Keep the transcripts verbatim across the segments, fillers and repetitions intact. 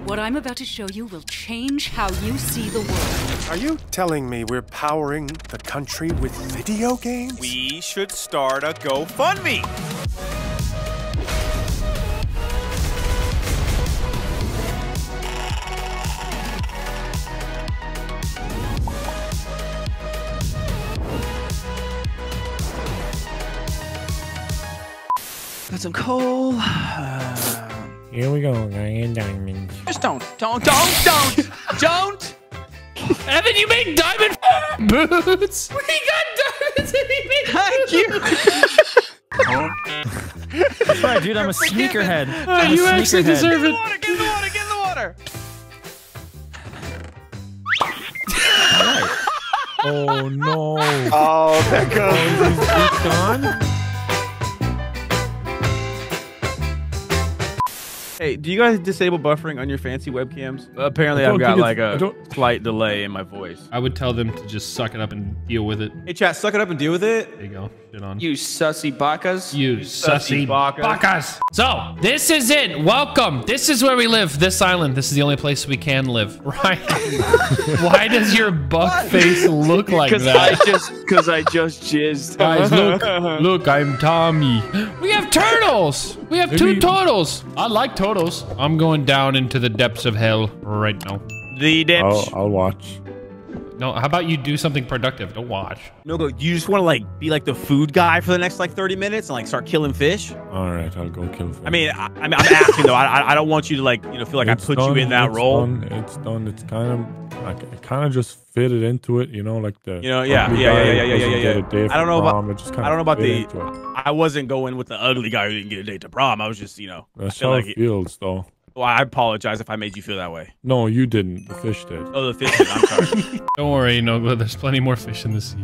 What I'm about to show you will change how you see the world. Are you telling me we're powering the country with video games? We should start a GoFundMe. Got some coal. Uh, Here we go, guys. Diamonds. just don't, don't, don't, don't, don't. Evan, you make diamond boots. We got diamonds and he made Thank you. That's right, dude. I'm a sneakerhead. Uh, I'm a you actually sneakerhead. deserve it. Get in the water, get in the water, get in the water. Oh no. Oh, there goes. It's gone? Hey, do you guys disable buffering on your fancy webcams? Apparently, I I've don't got think like it's- I a don't- slight delay in my voice. I would tell them to just suck it up and deal with it. Hey, chat, suck it up and deal with it. There you go. Shit on. You sussy bacas. You sussy sussy bacas. bacas. So, this is it. Welcome. This is where we live. This island. This is the only place we can live. Right? Why does your buck face look like Because that? I just, because I just jizzed. Guys, look. Look, I'm Tommy. We have turtles. We have two Maybe- turtles. I like turtles. I'm going down into the depths of hell right now. The I'll, depths. I'll watch. No, how about you do something productive? Don't watch. No, go. You just want to like be like the food guy for the next like thirty minutes and like start killing fish. All right, I'll go kill fish. I mean, I, I mean, I'm asking though. I, I- I don't want you to like, you know, feel like It's I put done, you in that it's role. Done, it's done. It's kind of, I, I kind of just fitted into it, you know, like the. You know, yeah, ugly yeah, guy yeah, yeah, who yeah, doesn't yeah, get yeah. a day I don't for know about- prom, it just kind I don't know about fit the. into it. I wasn't going with the ugly guy who didn't get a date to prom. I was just, you know. I That's feel how like it it- feels, though. Well, I apologize if I made you feel that way. No, you didn't. The fish did. Oh, the fish. did. I'm sorry. Don't worry, Nogla. There's plenty more fish in the sea.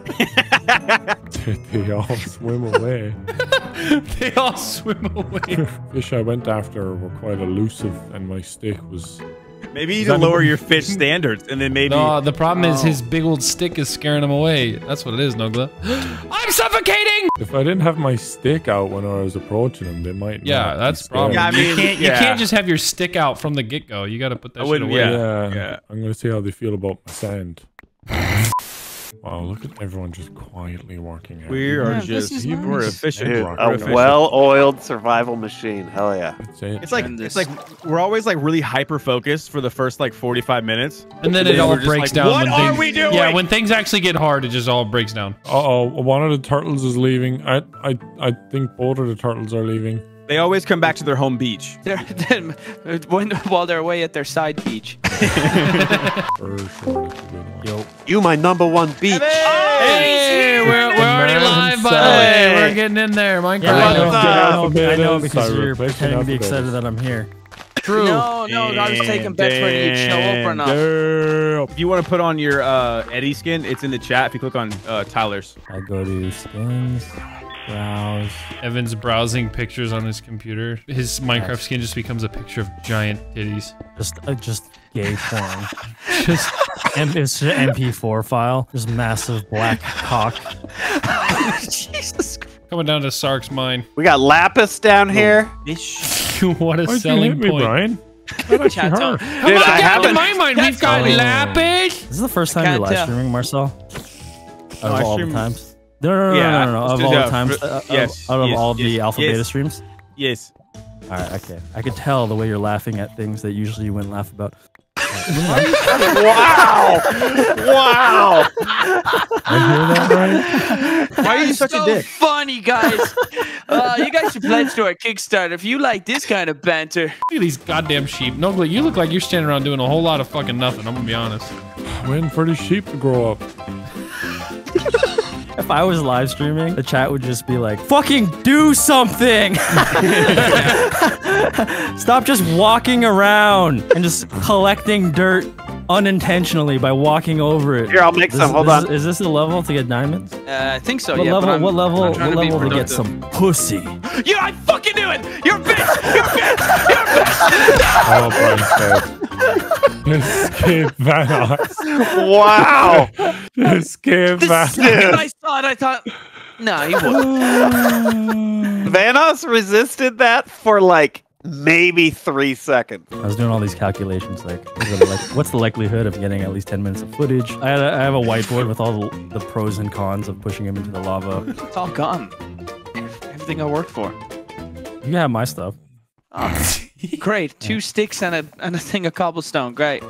They all swim away. They all swim away. Fish I went after were quite elusive, and my stick was. Maybe you need Is to that- lower your fish standards, and then maybe. No, the problem is Oh. his big old stick is scaring him away. That's what it is, Nogla. I'm suffocating! If I didn't have my stick out when I was approaching them, they might. Yeah, not be that's the scared. problem. Yeah, I you, mean, can't, you yeah. can't just have your stick out from the get-go. You got to put that I shit wouldn't- away. yeah. Yeah, Yeah. I'm gonna see how they feel about my sand. Wow, look at everyone just quietly working out. We are Yeah, just this is we're nice. efficient. Dude, We're a efficient. well-oiled survival machine. Hell yeah. That's it. It's like And it's this- like we're always like really hyper focused for the first like forty-five minutes, And then And it then all we're just breaks like, down. "What when are things, we doing?" Yeah, when things actually get hard, it just all breaks down. Uh oh, one of the turtles is leaving. I, I, I think both of the turtles are leaving. They always come back to their home beach. They're, then, when, while they're away at their side beach. For sure, that's a good one. Yo, You my number one beach. Hey, we're, we're already man live, by the himself. way. We're getting in there. Minecraft. yeah, I know, What's I up? know, I know because Sorry, you're replacing pretending to be alphabet. excited that I'm here. True. No, no, I was taking bets whether you'd show up or not. Damn. If you want to put on your uh, Eddie skin, it's in the chat. If you click on uh, Tyler's. I'll go to skins, browse. Evan's browsing pictures on his computer. His Minecraft skin just becomes a picture of giant titties. Just, uh, just gay porn. just, M it's an M P four file. Just massive black cock. Jesus Christ. Coming down to Sark's mine. We got Lapis down here. Fish. What a Why'd you selling hit me, point. Brian? That actually Chat hurt. tone. Come Dude, on I down to haven't- my mine. We've got Oh. lapis. This is the first time Can't you're live tell. streaming, Marcel? Out of I all stream- the times? No, no, no, Yeah, no, no, no. Of all yeah, the times, for- uh, yes, out of yes, all the yes, alpha yes. beta streams? Yes. All right, okay. I could tell the way you're laughing at things that usually you wouldn't laugh about. Wow. Wow. I hear that, Brian? Why are you That's such so a dick? funny, guys. Uh, you guys should pledge to our Kickstarter if you like this kind of banter. Look at these goddamn sheep. Nogla, you look like you're standing around doing a whole lot of fucking nothing. I'm gonna be honest. Waiting for the sheep to grow up. If I was live streaming, the chat would just be like, fucking do something! Stop just walking around and just collecting dirt unintentionally by walking over it. Here, I'll make This- some. Hold this on. Is, is this the level to get diamonds? Uh, I think so, What yeah. level? but I'm- What level? I'm What trying to be level to get productive. some pussy? Yeah, I fucking knew it! You're a bitch! You're a bitch! You're a bitch! Oh, Brian said. Escape Vanoss. Wow. Escape The Vanoss. second I saw it, I thought, no, he won't. Vanoss resisted that for like maybe three seconds. I was doing all these calculations, like, what are the like what's the likelihood of getting at least ten minutes of footage? I, had a, I have a whiteboard with all the, the pros and cons of pushing him into the lava. It's all gone. Everything I worked for. You can have my stuff. Oh, great. Two sticks and a and a thing of cobblestone. Great.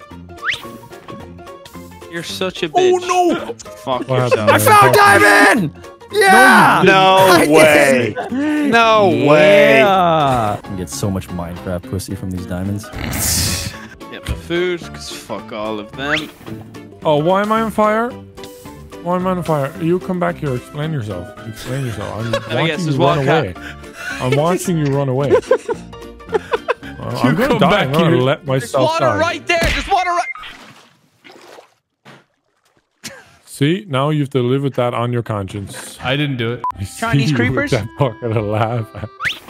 You're such a bitch. Oh no! Fuck What yourself. happened? I found diamond! Yeah! No way. No way. Yeah! I can get so much Minecraft pussy from these diamonds. Get my food, because fuck all of them. Oh, why am I on fire? Why am I on fire? You come back here. Explain yourself. Explain yourself. I'm watching guess you it's run Wildcat. away. I'm watching you run away. Uh, I'm gonna come die. back I'm gonna here. let There's myself water die. right there. There's water right. See, now you have to live with that on your conscience. I didn't do it. I see Chinese you with creepers? That bucket of lava.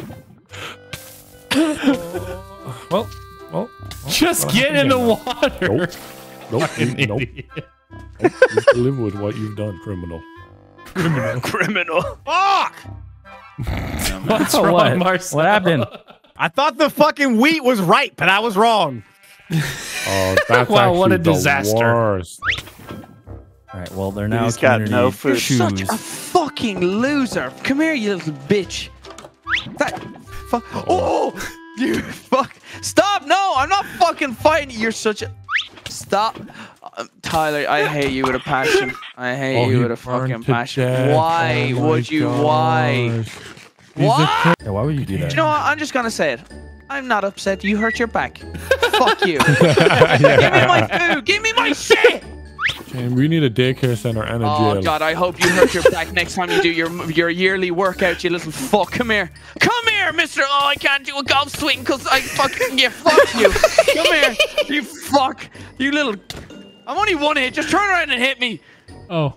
well, well, well. Just what get in happened the then? water. Nope. Nope. Fucking you, nope. idiot. Nope. You have to live with what you've done, criminal. Criminal. Criminal. Fuck! What's Oh, wrong, what? Marcel? What happened? I thought the fucking wheat was ripe, but I was wrong. Oh, that's Wow, what a actually the disaster. worst. All right, well, they're now He's got community no food. shoes. Such a fucking loser. Come here, you little bitch. That fuck. Oh, you fuck. Stop. No, I'm not fucking fighting you. You're such a. Stop. Um, Tyler, I hate you with a passion. I hate Oh, you he with a burned fucking to passion. death. Why Oh my would you? Why? gosh. He's a Why? Yeah, why would you do that? You know what? I'm just gonna say it. I'm not upset. You hurt your back. Fuck you. Yeah. Give me my food. Give me my shit. And we need a daycare center and a Oh jail. God, I hope you hurt your back next time you do your your yearly workout, you little fuck. Come here. Come here, mister. Oh, I can't do a golf swing because I fucking, yeah, fuck you. Come here, you fuck. You little, I'm only one hit. Just turn around and hit me. Oh.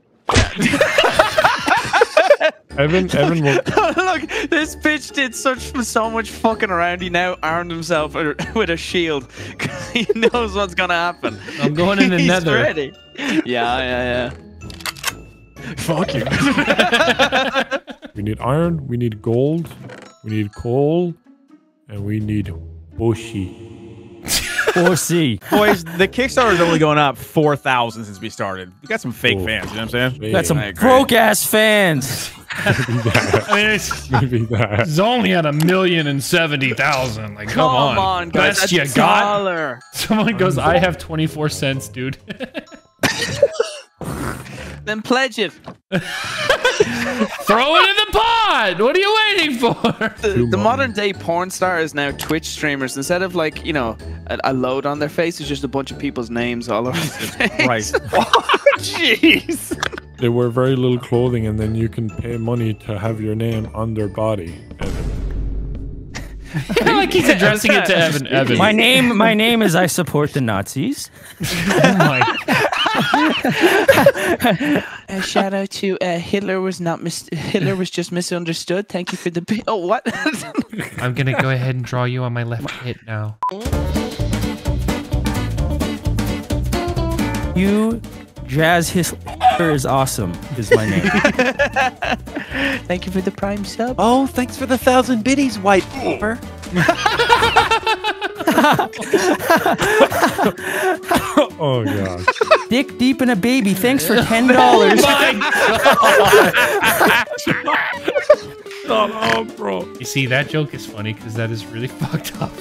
Evan, Evan will. Look, this bitch did such so much fucking around. He now armed himself with a shield because he knows what's gonna happen. I'm going in the He's nether. ready. Yeah, yeah, yeah. Fuck you. We need iron, we need gold, we need coal, and we need Boshi. Or C. Boys, the Kickstarter is only going up four thousand since we started. We got some fake Ooh. fans, you know what I'm saying? Maybe, Got some I agree. broke ass fans. I mean, it's, maybe that. it's only at a million and seventy thousand. Like, come, Come on, guys. Best That's you got. dollar. Someone goes, I have twenty-four cents, dude. Then pledge it. Throw it in the pot. What are you waiting for? The, Too the long. modern day porn star is now Twitch streamers. Instead of like, you know, a, a load on their face, it's just a bunch of people's names all over their face. Right. Jeez. They wear very little clothing, and then you can pay money to have your name on their body. Evan. Like he's addressing it to Evan. Evan. My name, my name is I support the Nazis. Oh my. Uh, shout out to uh, Hitler was not mis- Hitler was just misunderstood. Thank you for the bi- oh what? I'm gonna go ahead and draw you on my left hit now. You, Jazz Hitler is awesome. Is my name. Thank you for the prime sub. Oh, thanks for the thousand biddies, white paper. Oh gosh. Dick deep in a baby. Thanks for ten dollars. Stop up, bro. You see, that joke is funny because that is really fucked up.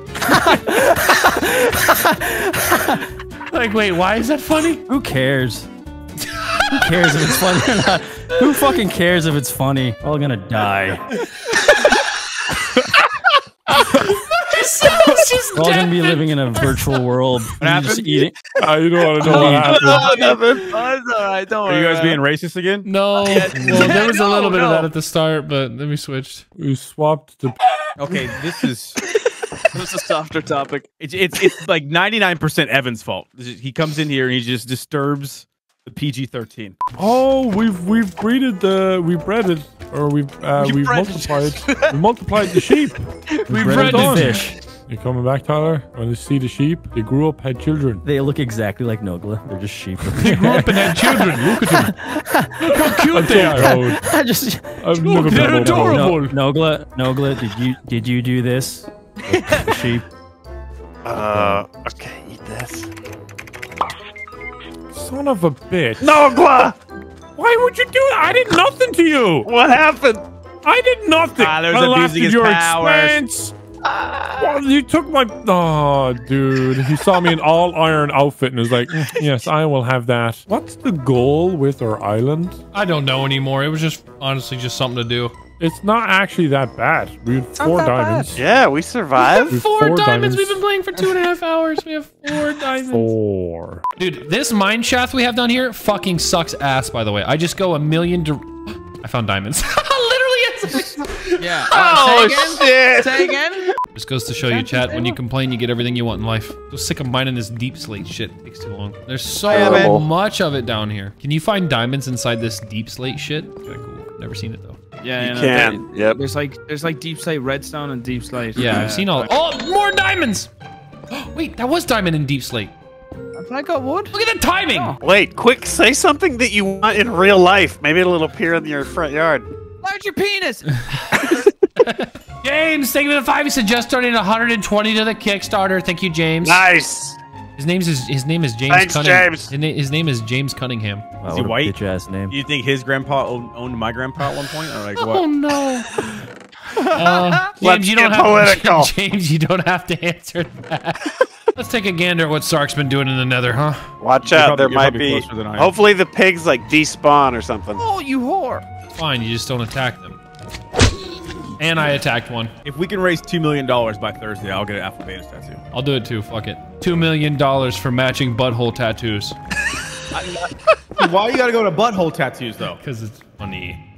Like, wait, why is that funny? Who cares? Who cares if it's funny or not? Who fucking cares if it's funny? We're all gonna die. We're all gonna be living in a virtual world. and just eating. I don't want to know what happened. Oh, nothing. Oh, it's all right. Don't Are worry. you guys man. being racist again? No. Well, there was a No, little bit of no. that at the start, but then we switched. We swapped the. Okay, this is This is a softer topic. it's it's it's like ninety-nine percent Evan's fault. This is- He comes in here and he just disturbs the P G thirteen. Oh, we've we've breeded the we bred it or we've uh, You we've bred it. multiplied we multiplied the sheep. We Bread bred and the fish. You coming back, Tyler? Want to see the sheep? They grew up, had children. They look exactly like Nogla. They're just sheep. They grew up and had children. Look at them. Look how cute they are. I just I've Look, never they're been adorable. no, Nogla, Nogla, did you did you do this? With the sheep. Uh, okay, eat this. Son of a bitch. Nogla! Why would you do that? I did nothing to you. What happened? I did nothing. Tyler's I laughed abusing at his your powers. expense. Well, you took my... Oh, dude. He saw me in all iron outfit and was like, "Mm, yes, I will have that. What's the goal with our island? I don't know anymore. It was just honestly just something to do. It's not actually that bad. We had four that bad. diamonds. Yeah, we survived. With Four, four diamonds. diamonds. We've been playing for two and a half hours. We have four diamonds. Four. Dude, this mine shaft we have down here fucking sucks ass, by the way. I just go a million... Di I found diamonds. Literally, it's... Yeah. Oh, Uh, say again. shit! Say again. Just goes to show you, chat, when you complain, you get everything you want in life. So sick of mining this deep slate shit. It takes too long. There's so Terrible. much of it down here. Can you find diamonds inside this deep slate shit? Okay, cool. Never seen it, though. Yeah, You know, can, there- yep. There's like there's like deep slate redstone and deep slate. Yeah, uh, I've seen all... Oh, more diamonds! Wait, that was diamond in deep slate. Have I got wood? Look at the timing! Oh. Wait, quick, say something that you want in real life. Maybe it'll appear in your front yard. Larger penis. James, thank you for the five. He said just donated one hundred twenty to the Kickstarter. Thank you, James. Nice. His name's his, his name is James Thanks, Cunningham. James. His, na- his name is James Cunningham. Wow, Is he what a white? bitch ass name. You think his grandpa owned, owned my grandpa at one point? Or like Oh what? no. Uh, James, Let's you don't get have political. James, you don't have to answer that. Let's take a gander at what Sark's been doing in the Nether, huh? Watch You're out, probably- there you're might probably be. closer than I am. Hopefully, the pigs like despawn or something. Oh, you whore. Fine, you just don't attack them. And I attacked one. If we can raise two million dollars by Thursday, I'll get an Alpha Beta tattoo. I'll do it too. Fuck it. Two million dollars for matching butthole tattoos. Why you gotta go to butthole tattoos though? Because it's funny.